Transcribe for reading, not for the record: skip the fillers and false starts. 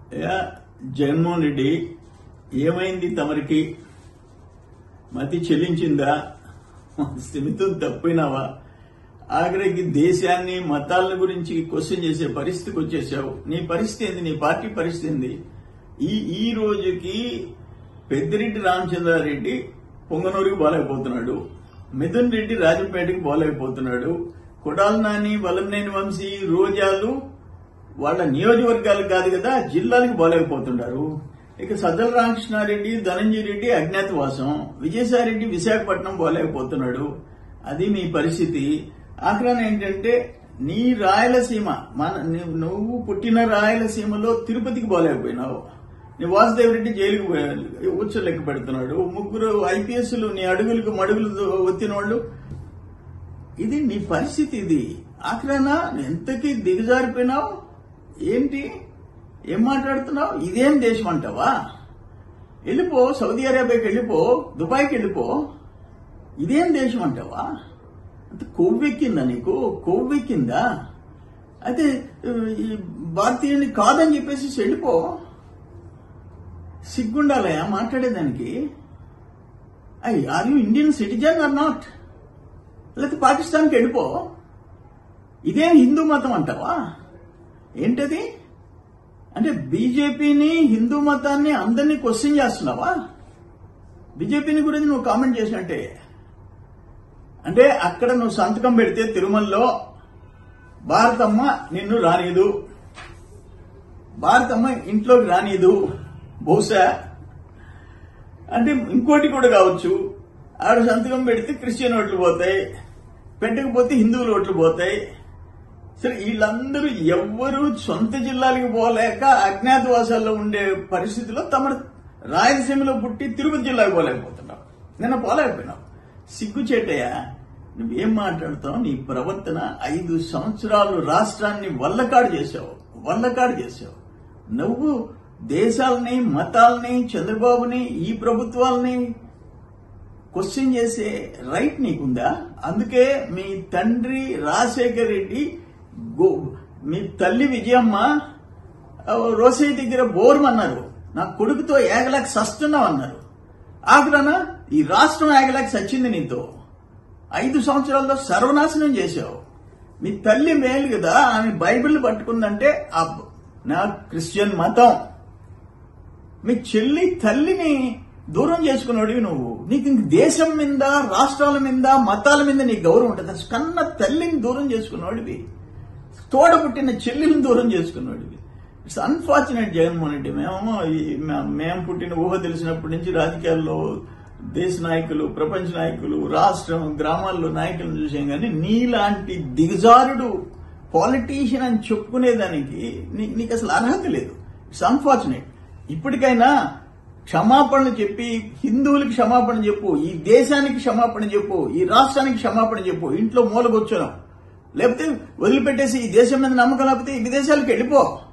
జగన్మోహన్ రెడ్డి ఏమైంది? తమరికి మతి చెల్లించిందా? స్థిమితం తప్పినావా? ఆఖరికి దేశాన్ని మతాల గురించి క్వశ్చన్ చేసే పరిస్థితికి వచ్చేసావు. నీ పరిస్థితి ఏంది? నీ పార్టీ పరిస్థితి ఏంది? ఈ రోజుకి పెద్దిరెడ్డి రామచంద్రారెడ్డి పొంగనూరుకి పోలేకపోతున్నాడు, మిథున్ రెడ్డి రాజంపేటకి పోలేకపోతున్నాడు, కొడాలి నాని, వలంనేని వంశీ, రోజాలు వాళ్ళ నియోజకవర్గాలకు కాదు కదా జిల్లాలకు పోలేకపోతున్నారు. ఇక సజ్జల రామకృష్ణారెడ్డి, ధనంజయ రెడ్డి అజ్ఞాతవాసం, విజయసాయిరెడ్డి విశాఖపట్నం పోలేకపోతున్నాడు. అది మీ పరిస్థితి. ఆఖరణ ఏంటంటే నీ రాయలసీమ, నువ్వు పుట్టిన రాయలసీమలో తిరుపతికి పోలేకపోయినావు. నీ వాసుదేవరెడ్డి జైలుకు ఉచ్చ లెక్క పెడుతున్నాడు. 3 ఐపీఎస్లు నీ అడుగులకు మడుగులు ఒత్తినోళ్లు. ఇది నీ పరిస్థితి. ఇది ఆఖరణ ఎంతకీ దిగజారిపోయినావు? ఏంటి? ఏం మాట్లాడుతున్నావు? ఇదేం దేశం అంటావా? వెళ్ళిపో, సౌదీ అరేబియాకి వెళ్ళిపో, దుబాయ్కి వెళ్ళిపో. ఇదేం దేశం అంటావా? అంత కొవ్వెక్కిందా నీకు? కొవ్వెక్కిందా? అయితే ఈ భారతీయుని కాదని చెప్పేసి వెళ్ళిపో. సిగ్గుండాలయా మాట్లాడేదానికి? Are you Indian citizen or not? లేకపోతే పాకిస్తాన్కి వెళ్ళిపో. ఇదేం హిందూ మతం అంటావా? ఏంటది? అంటే బీజేపీని, హిందూ మతాన్ని అందరినీ క్వశ్చన్ చేస్తున్నావా? బీజేపీని గురించి నువ్వు కామెంట్ చేసినట్టే. అంటే అక్కడ నువ్వు సంతకం పెడితే తిరుమలలో భారతమ్మ నిన్ను రానీదు, భారతమ్మ ఇంట్లోకి రానీదు. బహుశా అంటే ఇంకోటి కూడా కావచ్చు, ఆడ సంతకం పెడితే క్రిస్టియన్ ఓట్లు పోతాయి, పెట్టకపోతే హిందువుల ఓట్లు పోతాయి. సరే, వీళ్ళందరూ ఎవ్వరూ సొంత జిల్లాలకు పోలేక అజ్ఞాతవాసాల్లో ఉండే పరిస్థితిలో తమ రాయలసీమలో పుట్టి తిరుపతి జిల్లాకు పోలేకపోతున్నావు. నిన్న పోలేకపోయినావు. సిగ్గుచేటయ్యా. నువ్వేం మాట్లాడుతావు? నీ ప్రవర్తన 5 సంవత్సరాలు రాష్ట్రాన్ని వల్లకాడు చేశావు. నువ్వు దేశాలని, మతాలని, చంద్రబాబుని, ఈ ప్రభుత్వాలని క్వశ్చన్ చేసే రైట్ నీకుందా? అందుకే మీ తండ్రి రాజశేఖర్ రెడ్డి, మీ తల్లి విజయమ్మ రోసయ్య దగ్గర బోర్మన్నారు, నా కొడుకుతో ఏగలేక సస్తున్నావు అన్నారు. ఆఖరణ ఈ రాష్ట్రం ఏగలేక సచ్చింది నీతో. 5 సంవత్సరాల్లో సర్వనాశనం చేశావు. మీ తల్లి మేలు కదా, ఆమె బైబిల్ పట్టుకుందంటే నా క్రిస్టియన్ మతం. మీ తల్లిని దూరం చేసుకున్నాడు నువ్వు. నీకు ఇంక దేశం మీద, రాష్ట్రాల మీద, మతాల మీద నీకు గౌరవం ఉంటుంది? కన్న తల్లిని దూరం చేసుకున్నాడివి, తోడ పుట్టిన చెల్లిని దూరం చేసుకున్నాడివి. It's unfortunate Jaganmohan Reddy. మేము పుట్టిన ఊహ తెలిసినప్పటి నుంచి రాజకీయాల్లో దేశ నాయకులు, ప్రపంచ నాయకులు, రాష్ట్రం, గ్రామాల్లో నాయకులను చూసాం. కానీ నీలాంటి దిగజారుడు పాలిటీషియన్ అని చెప్పుకునేదానికి నీకు అసలు అర్హత లేదు. It's unfortunate. ఇప్పటికైనా క్షమాపణలు చెప్పి హిందువులకు క్షమాపణ చెప్పు, ఈ దేశానికి క్షమాపణ చెప్పు, ఈ రాష్ట్రానికి క్షమాపణ చెప్పు. ఇంట్లో మూలగొచ్చాను, లేకపోతే వదిలిపెట్టేసి ఈ దేశం మీద నమ్మకం లేకపోతే ఈ విదేశాలకు వెళ్ళిపో.